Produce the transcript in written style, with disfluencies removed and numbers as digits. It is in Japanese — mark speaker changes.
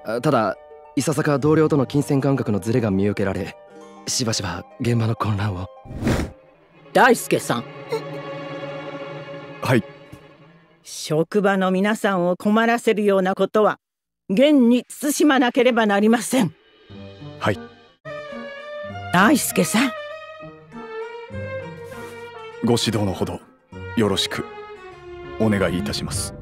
Speaker 1: ただいささか同僚との金銭感覚のズレが見受けられ、しばしば現場の混乱を。
Speaker 2: 大輔さん。
Speaker 3: はい。
Speaker 2: 職場の皆さんを困らせるようなことは厳に慎まなければなりません。
Speaker 3: はい。
Speaker 2: 大輔さん、
Speaker 3: ご指導のほどよろしくお願いいたします。